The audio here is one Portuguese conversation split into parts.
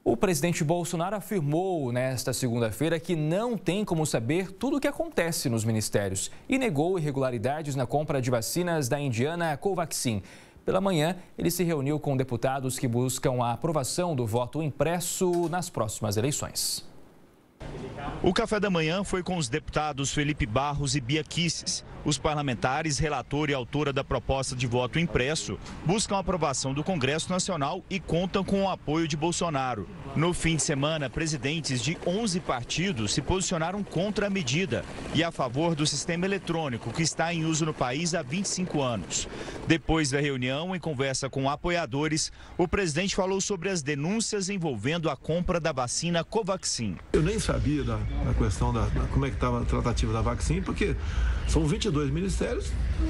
O presidente Bolsonaro afirmou nesta segunda-feira que não tem como saber tudo o que acontece nos ministérios e negou irregularidades na compra de vacinas da indiana Covaxin. Pela manhã, ele se reuniu com deputados que buscam a aprovação do voto impresso nas próximas eleições. O café da manhã foi com os deputados Felipe Barros e Bia Kicis. Os parlamentares, relator e autora da proposta de voto impresso, buscam a aprovação do Congresso Nacional e contam com o apoio de Bolsonaro. No fim de semana, presidentes de 11 partidos se posicionaram contra a medida e a favor do sistema eletrônico, que está em uso no país há 25 anos. Depois da reunião, em conversa com apoiadores, o presidente falou sobre as denúncias envolvendo a compra da vacina Covaxin. Eu nem sabia da questão como é que estava a tratativa da vacina, porque são 22 ministérios,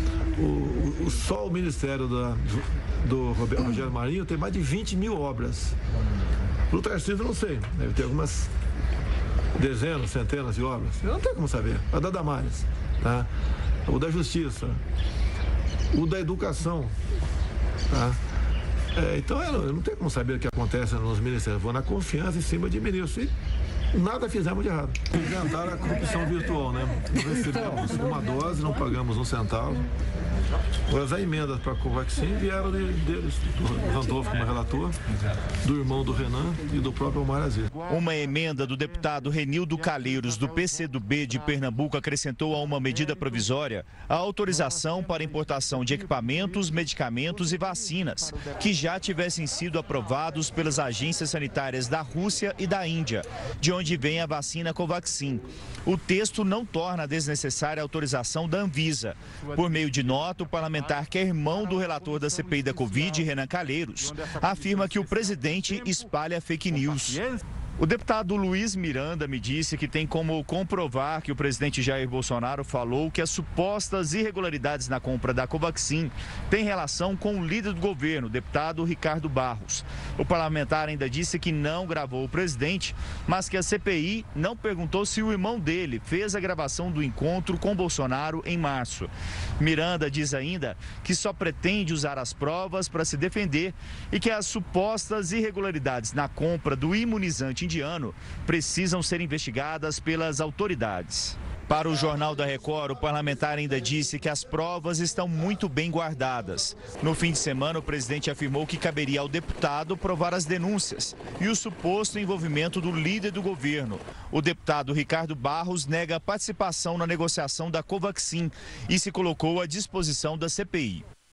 só o ministério do Rogério Marinho tem mais de 20 mil obras. Para o Tarcísio eu não sei, deve ter algumas dezenas, centenas de obras, eu não tenho como saber. A da Damares, tá? O da Justiça, o da Educação, tá? Então eu não tenho como saber o que acontece nos ministérios, vou na confiança em cima de ministros. Nada fizemos de errado. Inventaram a corrupção virtual, né? Recebemos uma dose, não pagamos um centavo. As emendas para a Covaxin vieram deles, do Randolfo como relator, do irmão do Renan e do próprio Omar Aziz. Uma emenda do deputado Renildo Calheiros, do PCdoB de Pernambuco, acrescentou a uma medida provisória a autorização para importação de equipamentos, medicamentos e vacinas, que já tivessem sido aprovados pelas agências sanitárias da Rússia e da Índia, de onde vem a vacina Covaxin. O texto não torna desnecessária a autorização da Anvisa. Por meio de nota, o parlamentar, que é irmão do relator da CPI da Covid, Renan Calheiros, afirma que o presidente espalha fake news. O deputado Luiz Miranda me disse que tem como comprovar que o presidente Jair Bolsonaro falou que as supostas irregularidades na compra da Covaxin têm relação com o líder do governo, o deputado Ricardo Barros. O parlamentar ainda disse que não gravou o presidente, mas que a CPI não perguntou se o irmão dele fez a gravação do encontro com Bolsonaro em março. Miranda diz ainda que só pretende usar as provas para se defender e que as supostas irregularidades na compra do imunizante indiano precisam ser investigadas pelas autoridades. Para o Jornal da Record, o parlamentar ainda disse que as provas estão muito bem guardadas. No fim de semana, o presidente afirmou que caberia ao deputado provar as denúncias e o suposto envolvimento do líder do governo. O deputado Ricardo Barros nega a participação na negociação da Covaxin e se colocou à disposição da CPI.